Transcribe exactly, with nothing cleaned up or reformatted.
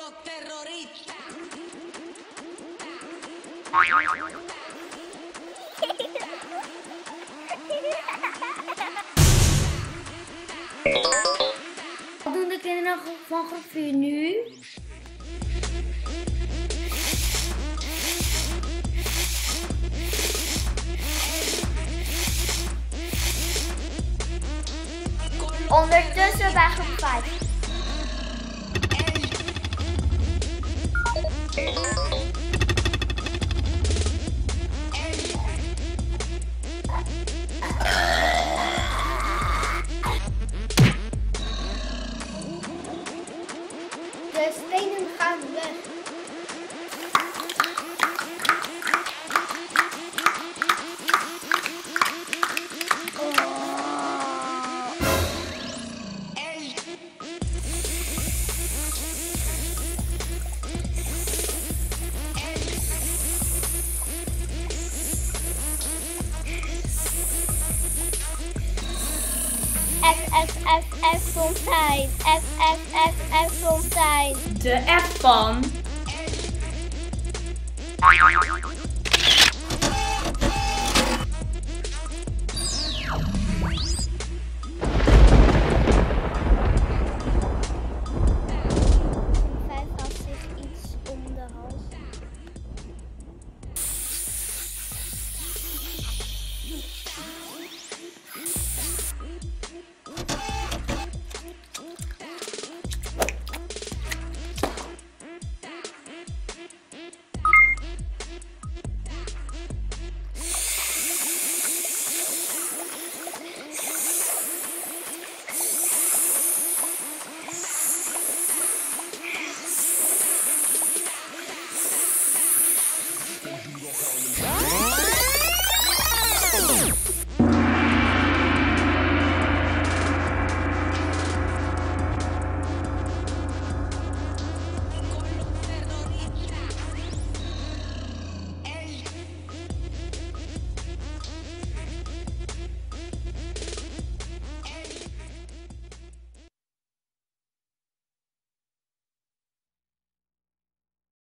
Wat doen de kinderen van groep vier nu? Ondertussen bij groep vijf. De stenen gaan weg. F, F, F, F fontein. F, F, F, F fontein. De F van... Vijf had zich iets om de hals.